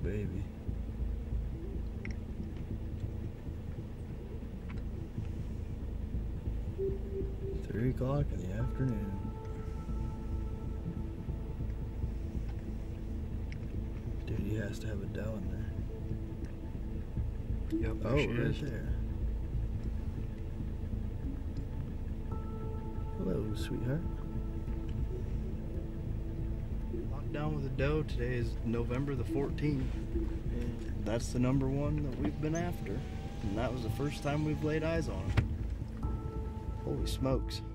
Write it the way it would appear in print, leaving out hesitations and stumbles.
baby. Three o'clock in the afternoon. Dude, he has to have a doe in there. Yep, there Oh, she right is. there. Hello, sweetheart. Locked down with a doe. Today is November the 14th. And that's the number one that we've been after. And that was the first time we've laid eyes on him. Holy smokes.